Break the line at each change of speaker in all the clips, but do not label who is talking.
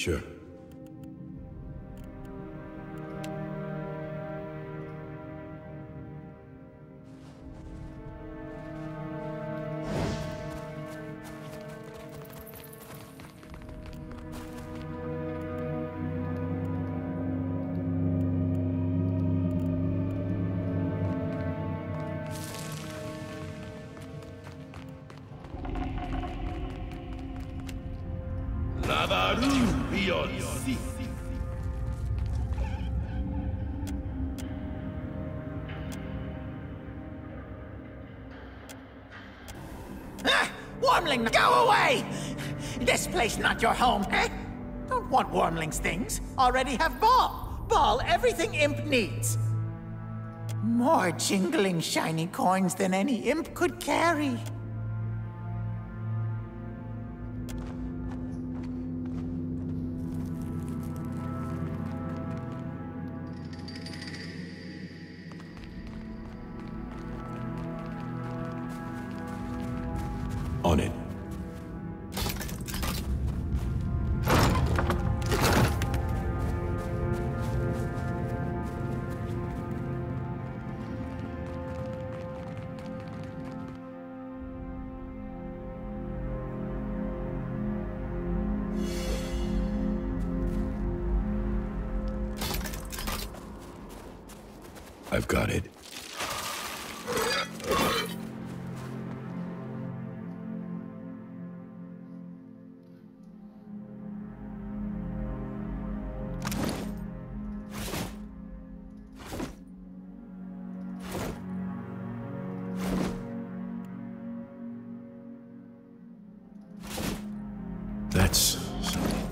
Sure.
Wormling, go away! This place not your home, eh? Don't want wormlings things. Already have ball. Ball everything imp needs. More jingling shiny coins than any imp could carry.
On it. I've got it. That's something.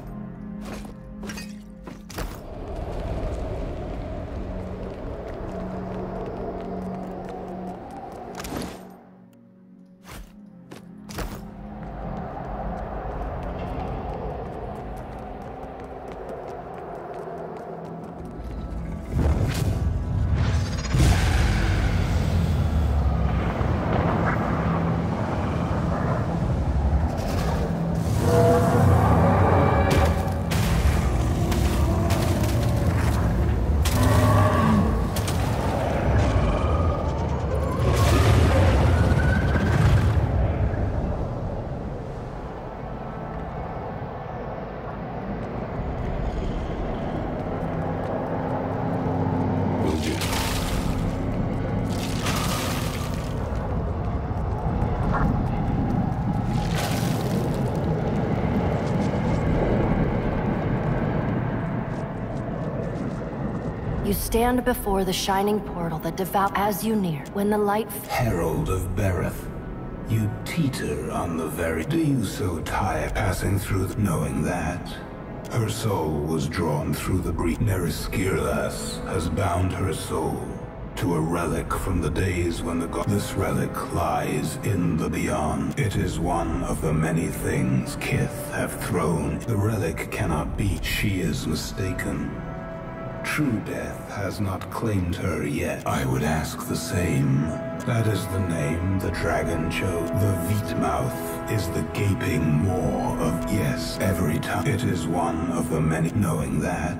You stand before the shining portal that devours as you near. When the light...
Herald of Bereth, you teeter on the very... Do you so tire passing through knowing that? Her soul was drawn through the breach. Neriskirlas has bound her soul to a relic from the days when the god... This relic lies in the beyond. It is one of the many things Kith have thrown. The relic cannot be. She is mistaken. True death has not claimed her yet. I would ask the same. That is the name the dragon chose. The Vitmouth is the gaping maw of yes. Every time it is one of the many. Knowing that,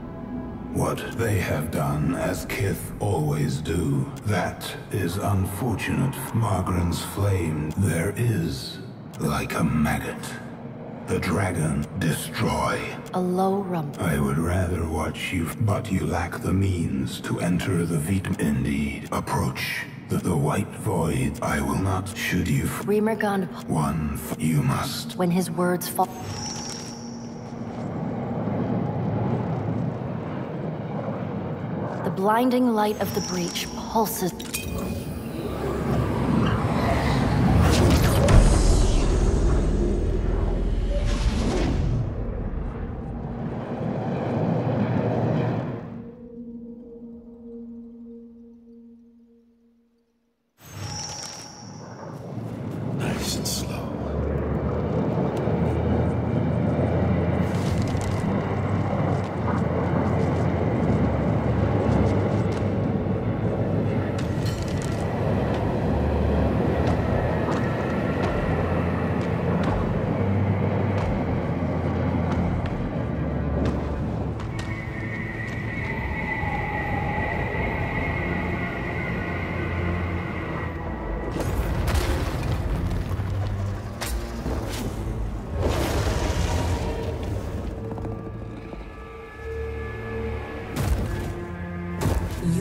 what they have done as Kith always do, that is unfortunate. Margren's flame, there is like a maggot. The dragon destroy.
A low rumble.
I would rather watch you, but you lack the means to enter the Vit. Indeed. Approach the white void. I will not. Should you.
Remergand.
One. You must.
When his words fall. The blinding light of the breach pulses.
Nice and slow.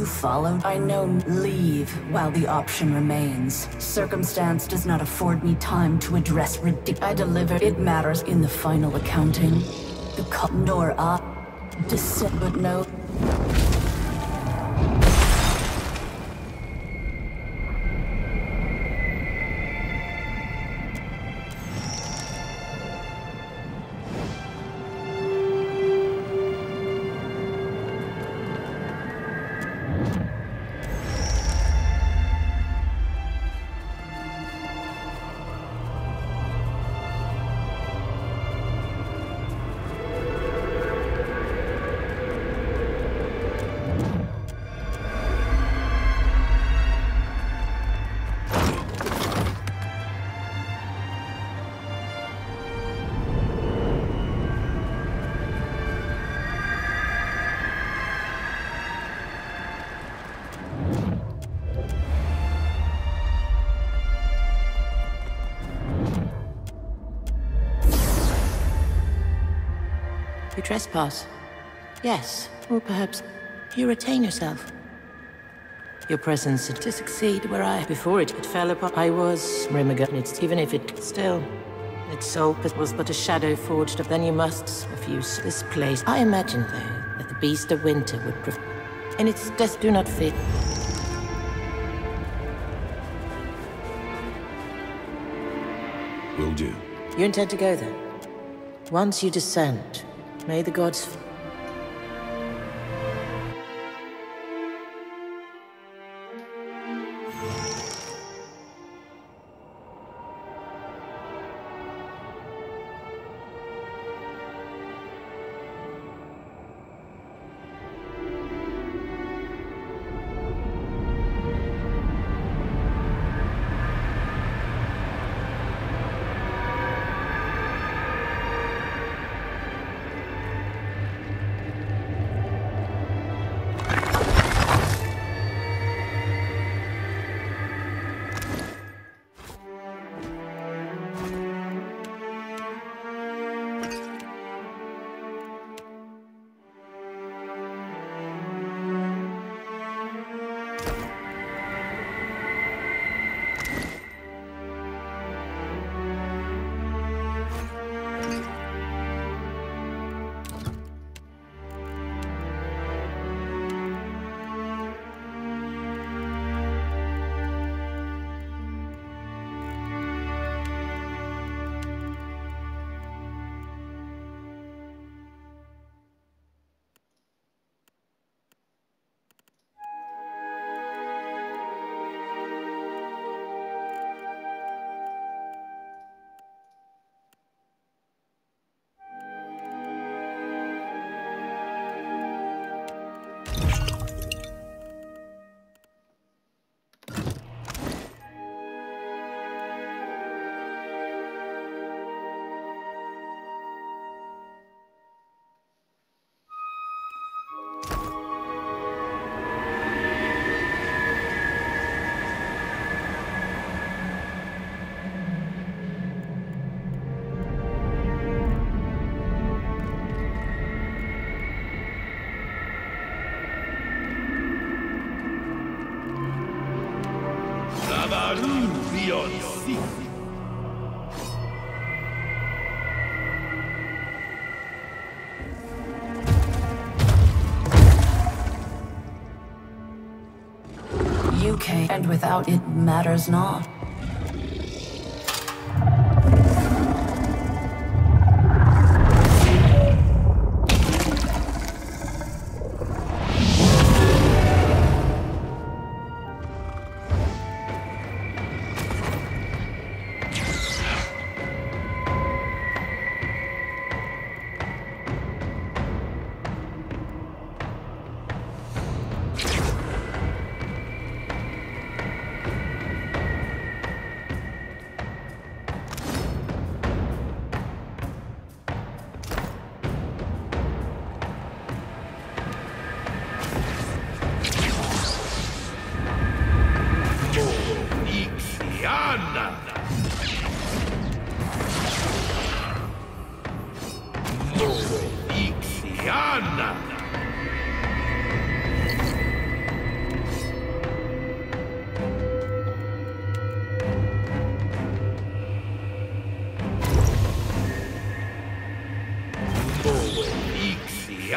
You followed? I know. Leave while the option remains. Circumstance does not afford me time to address I deliver. It matters in the final accounting. The nor descent, but no.
You trespass. Yes, or perhaps you retain yourself. Your presence to succeed where before it fell apart. I was Rimigan. It's even if it still, its soul was but a shadow forged of. Then you must refuse this place. I imagine though that the beast of winter would and its death do not fit.
Will do.
You intend to go then? Once you descend, may the gods...
UK, and without it matters not.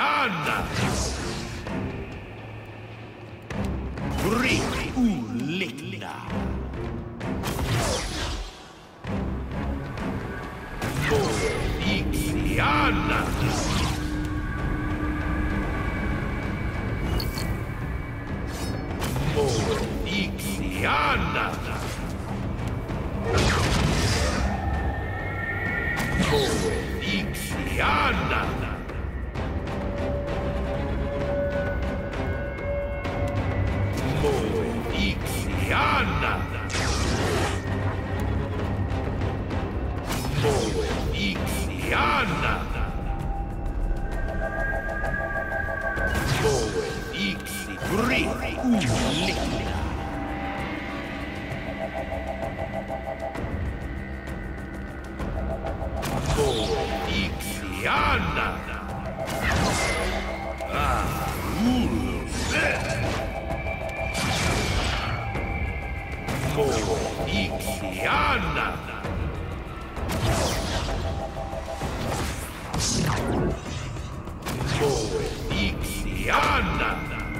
Ikiana! Ulikna! Ikiana! Ikiana! Ikiana! Ikiana! Ikiana! Ikiana! Ikiana! Ikiana!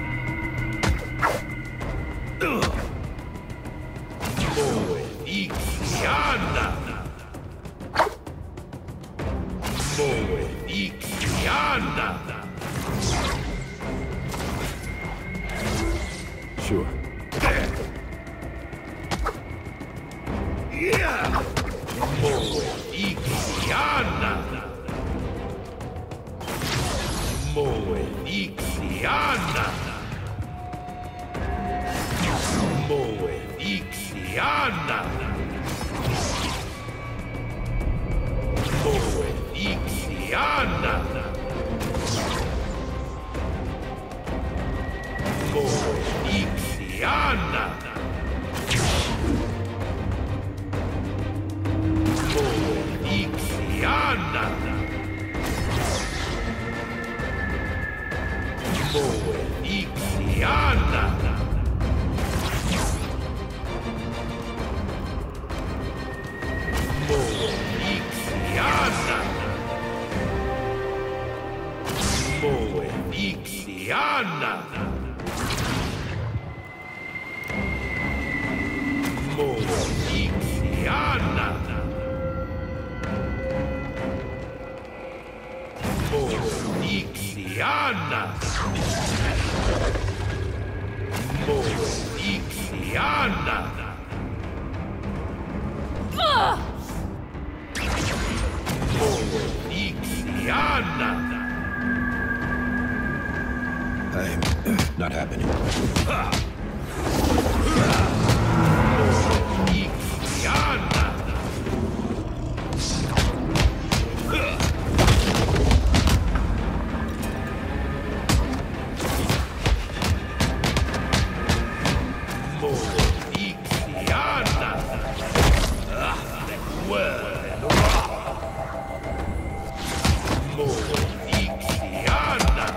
Ikiana! Ikiana!
Sure.
Yeah! Ikiana! Ikiana! Ikiana! Ikiana! Ikiana! Ikiana! Ikiana! Ikiana! Ikiana! Ikiana! Ikiana! Ikiana!
I'm not happening.
Ikiana! Ikiana! That word! Ikiana!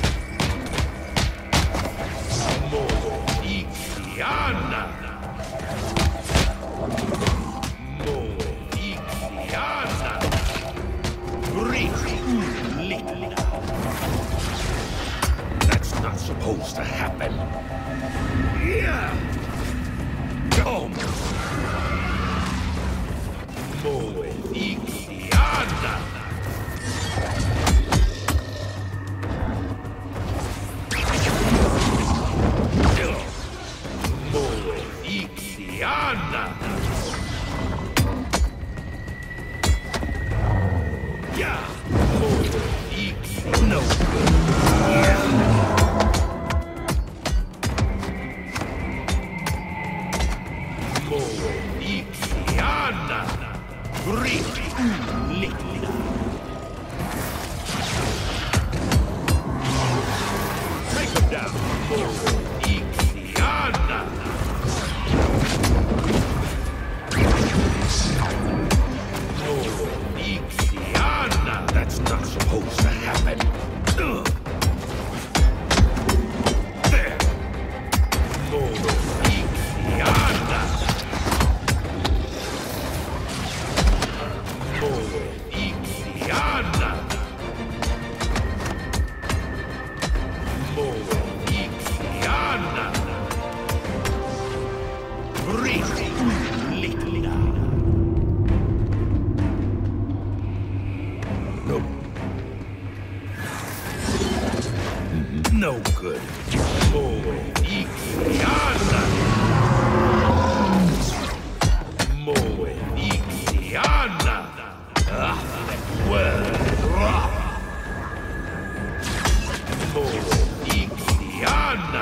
Ikiana! Ikiana! That's not supposed to happen. Yeah! Come! Ikiana! Ikiana! Yeah! No good. Yeah! Ikiana! Take him down! Ikiana! No good. More Ixiana. More Ixiana. Ah, well. More Ixiana.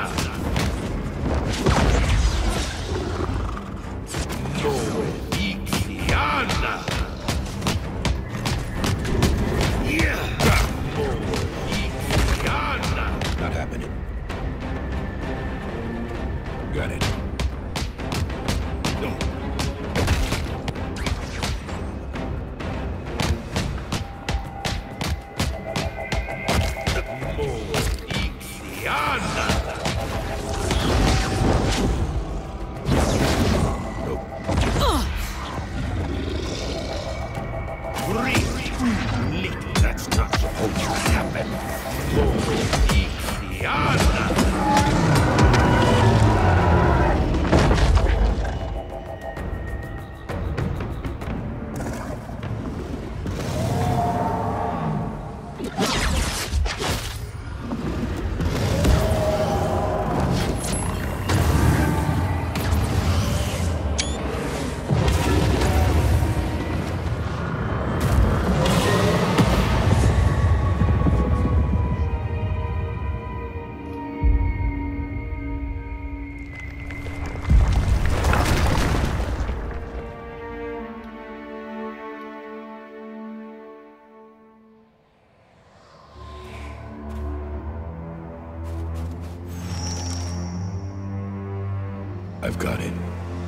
More Ixiana. Yeah. More Ixiana.
Not happening. Got it.
No. More Ixiana. Really? That's not supposed to happen. More Ixiana.
I've got it.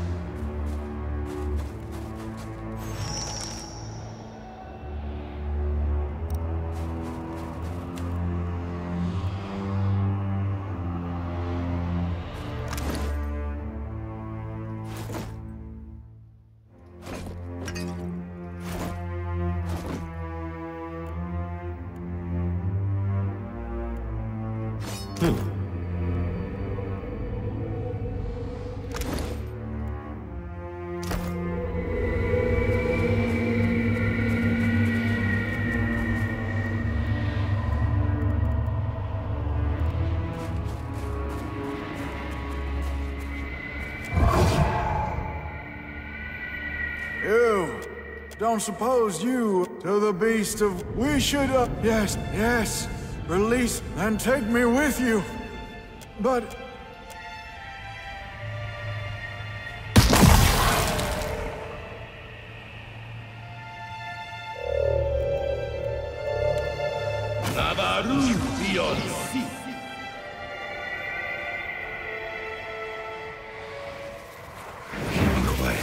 You don't suppose you to the beast of... We should, yes, release and take me with you. But...
Navaru beyond sea.
Be quiet.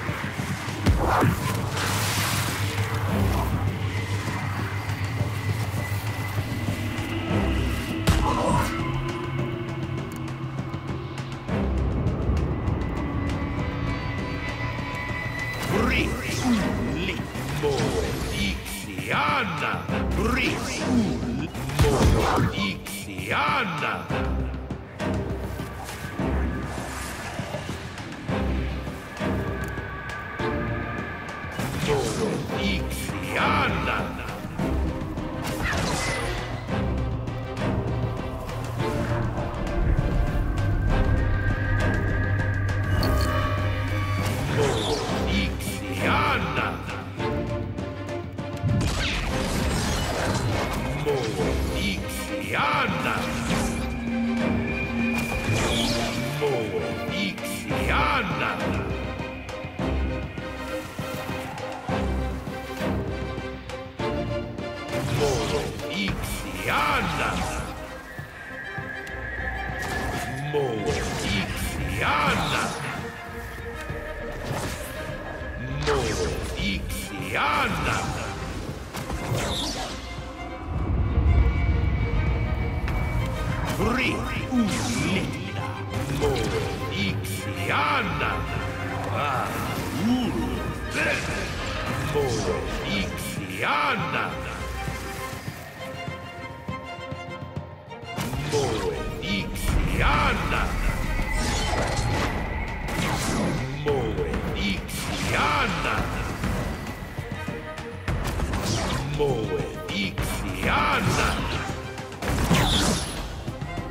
Really? More Ixiana. Really? More Ixiana. More Ixiana. More Ixiana. More Ixiana. More Ixiana. More Ixiana. More Ixiana. More Ixiana. Rilida. More Ixiana. Ah, More Ixiana. More Ixiana. More Ixiana. More Ixiana.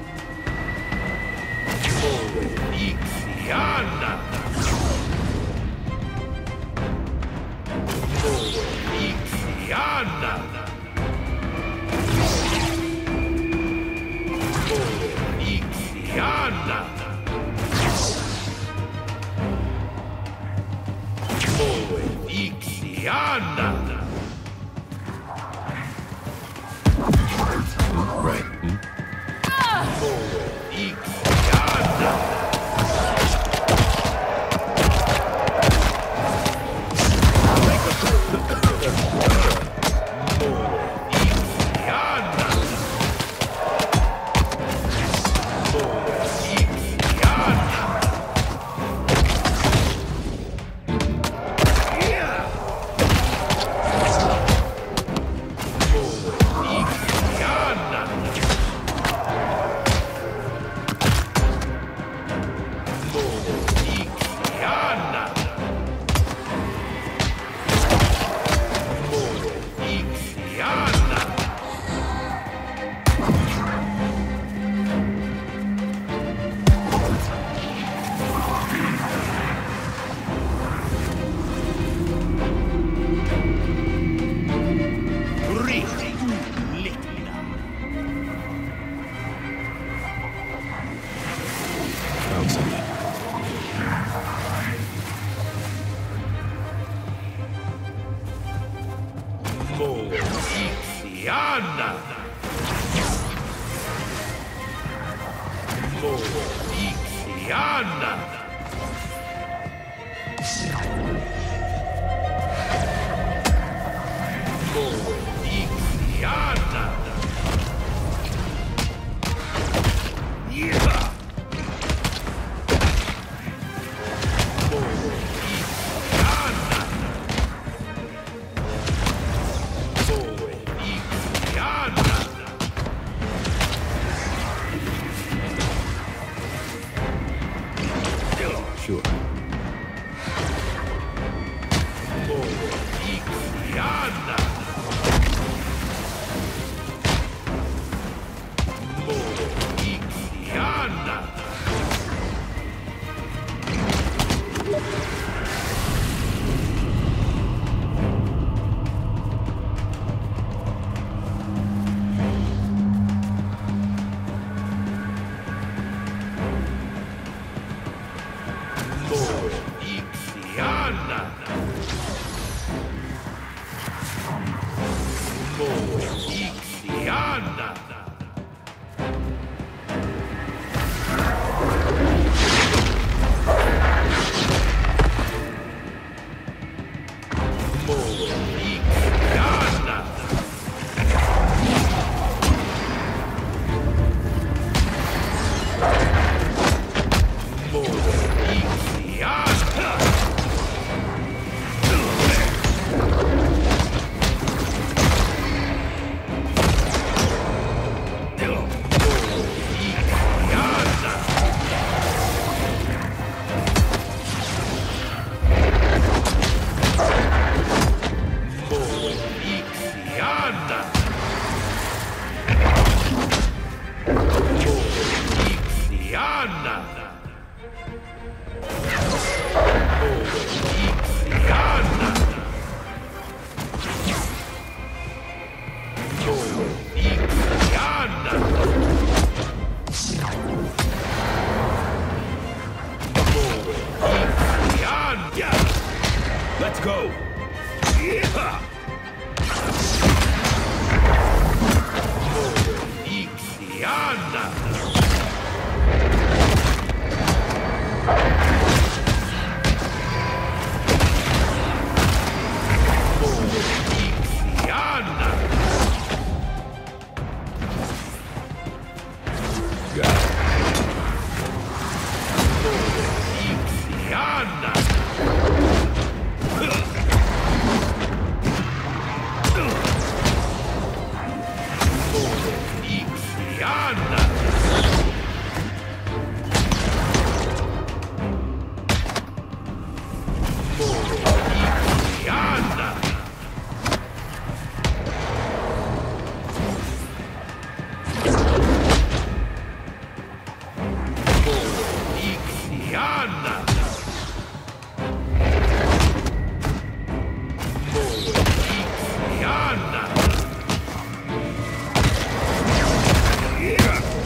Yeah!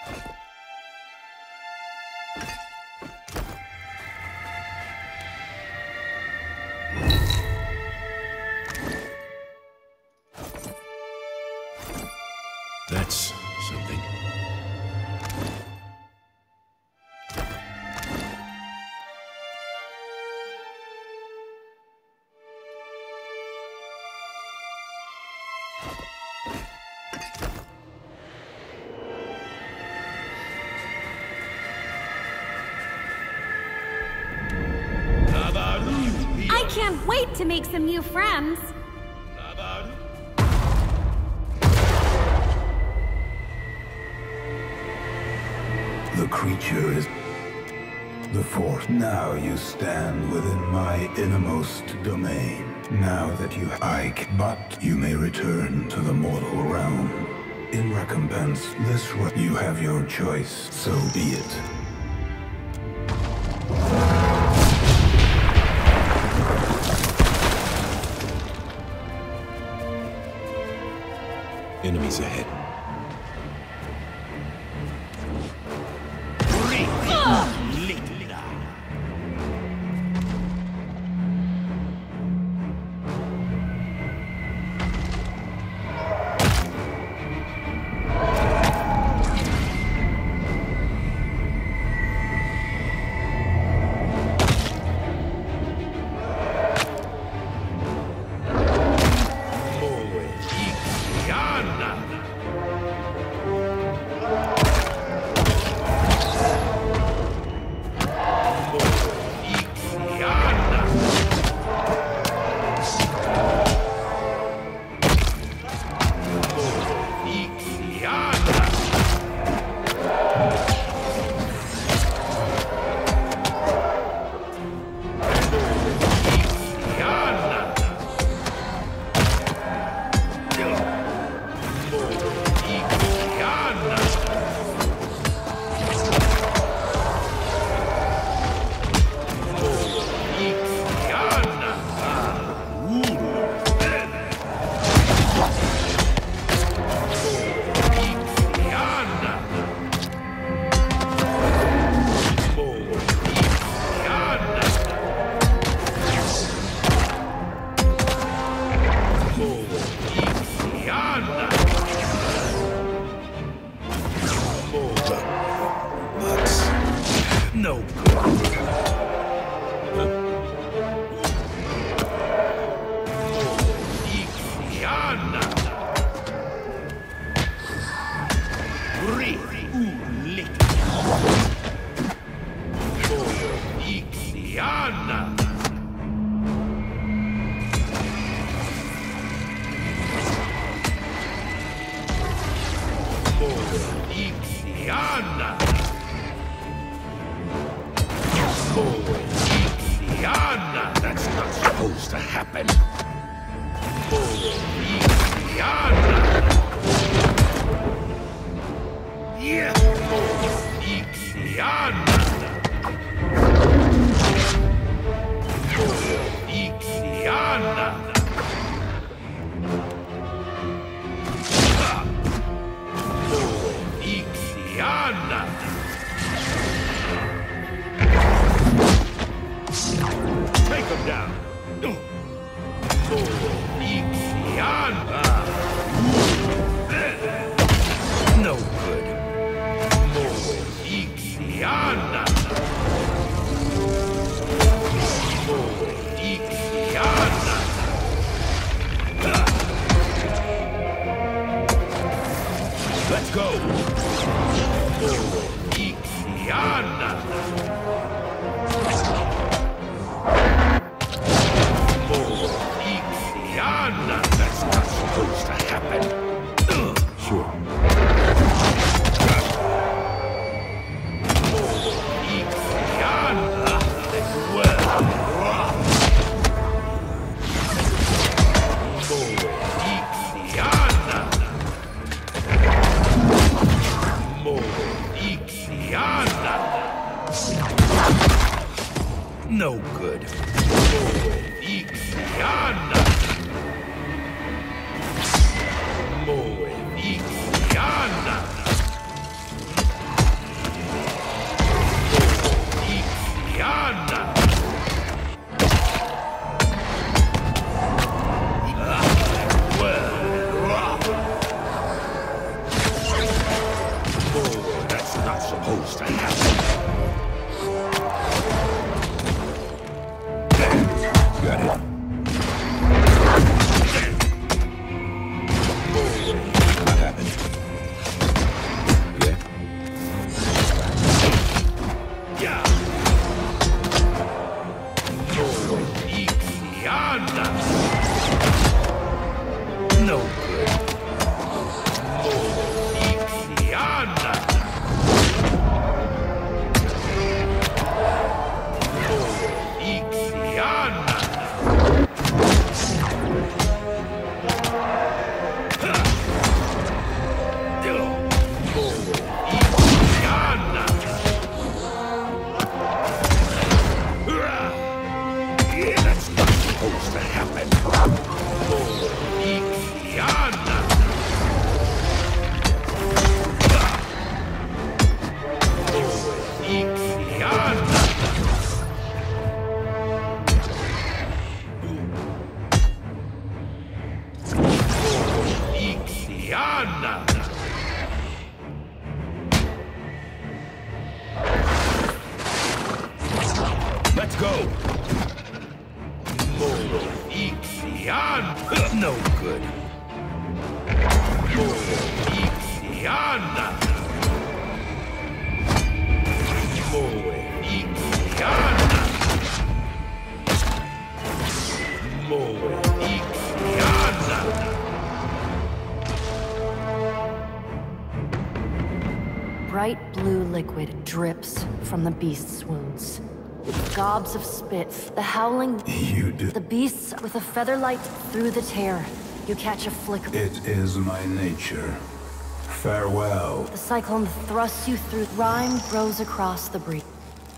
That's something.
I can't wait to make some new friends.
The creature is the force. Now you stand within my innermost domain. Now that you but you may return to the mortal realm. In recompense, you have your choice, so be it.
Enemies ahead.
No good. That's not supposed to happen. Take him down. No good. Let's go. That's not supposed to happen.
Sure.
No good. supposed to happen? Got it. What happened? Yeah. Yeah. No good. That's not supposed to happen. Let's go. No good.
Bright blue liquid drips from the beast's wounds. Gobs of spit, the howling...
You do.
The beasts with a feather light through the tear. You catch a flicker.
It is my nature. Farewell.
The cyclone thrusts you through. Rime grows across the breach.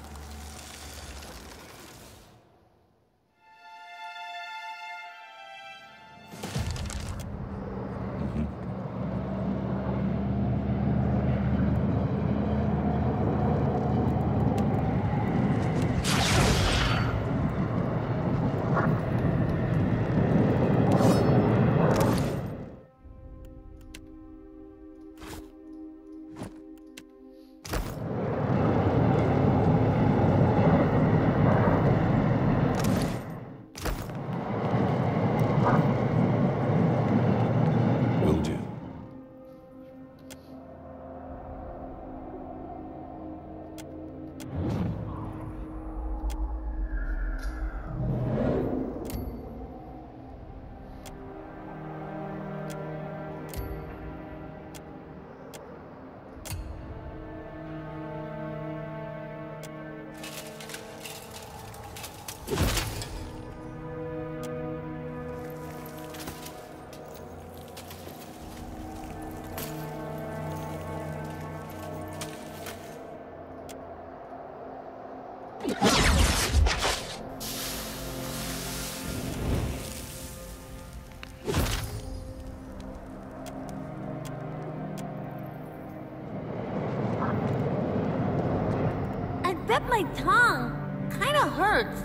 Will do.
I bet my tongue kinda hurts.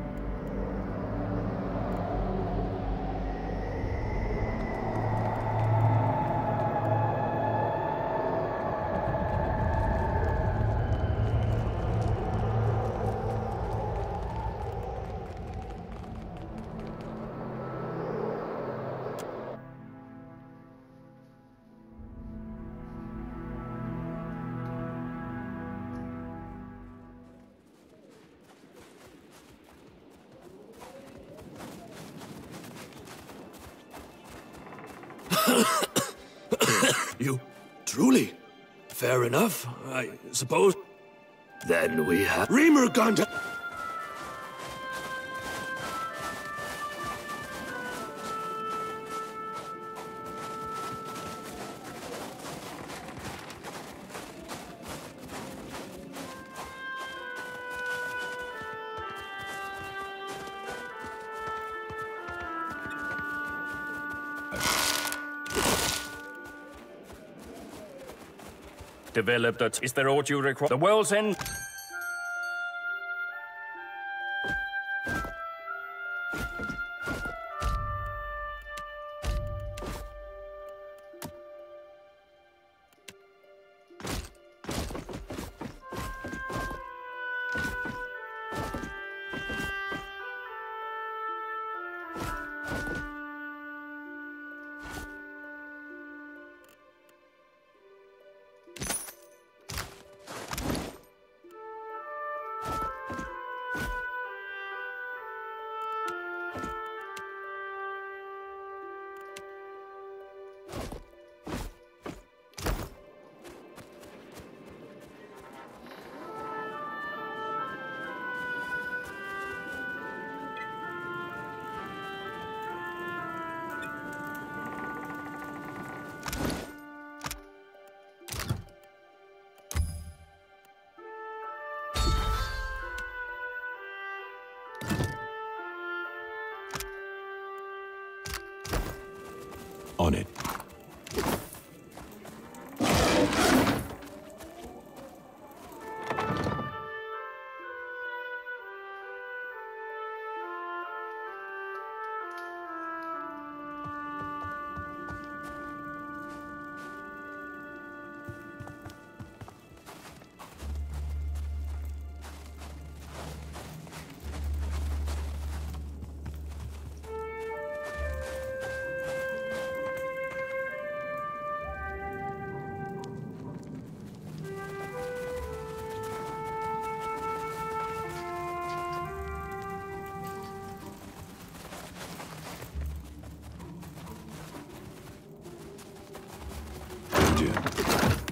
You truly? Fair enough, I suppose. Then we have Reamer Gunda.
Developed it. Is there aught you require? The world's end.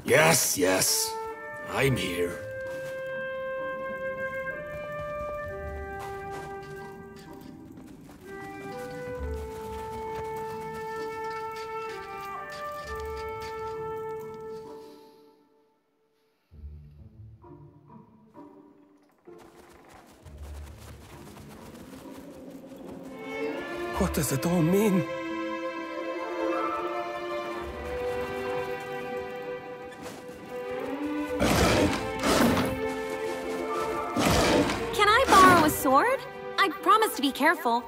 Yes, yes. I'm here.
What does it all mean?
Can I borrow a sword? I promise to be careful.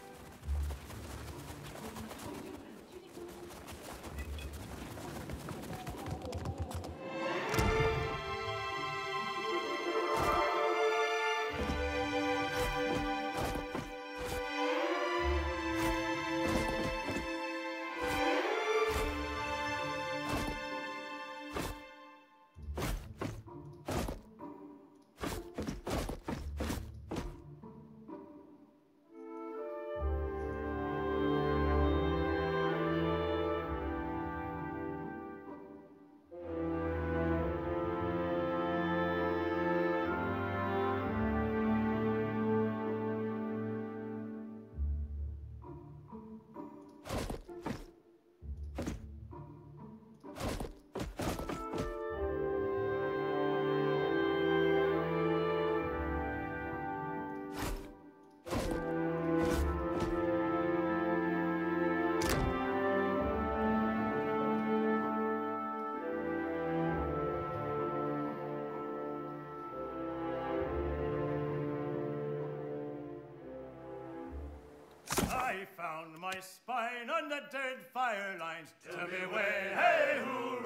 I found my spine on the dead fire lines. Tell me way, hey,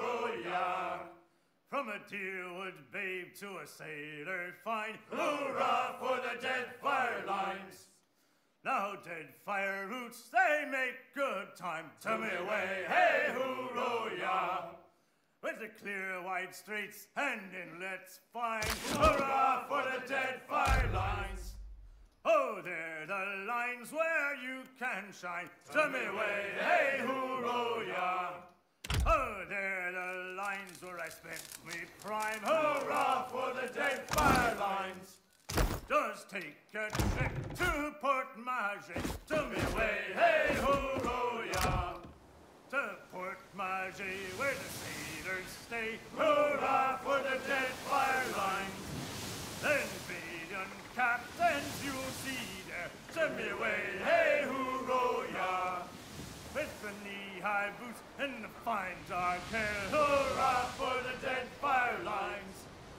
hoorah, from a deerwood babe to a sailor fine. Hoorah for the dead fire lines. Now dead fire roots, they make good time. Tell me way, hey, hoorah, with the clear wide straits and inlets fine. Hoorah for the dead fire lines. Oh, they're the lines where you can shine. Tell me way, hey, hoorah. Oh, they're the lines where I spent me prime. Hurrah for the dead fire lines. Just take a trip to Port Maget. Tell me way, hey, hoorah. To Port Maget where the sailors stay. Hurrah for the dead fire lines. Then Baden captains you'll see there. Send me away, hey, hoorah, with the knee-high boots and the fine dark hair. Hurrah for the dead fire lines.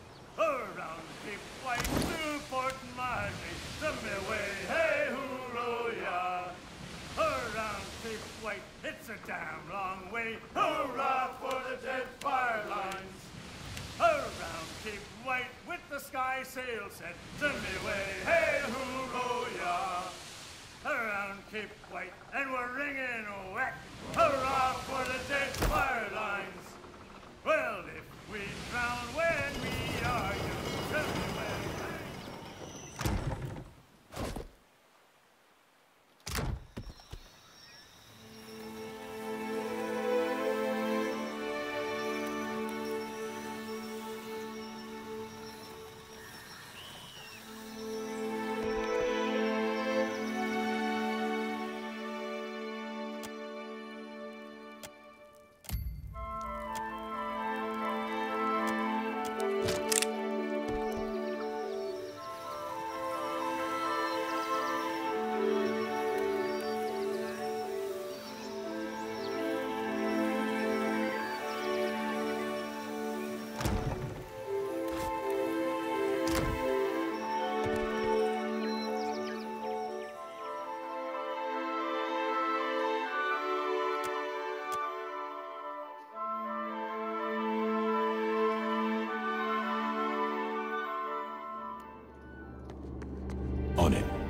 Around Cape White to Port Maget. Send me away, hey, hoorah. Around Cape White, it's a damn long way. Hurrah for the dead fire lines. Around Cape White with the sky sail set. Send me way, hey, hoorah. Around Cape White and we're ringing whack. Hurrah for the dead fire lines. Well, if we drown when we are young, send me way,
On it.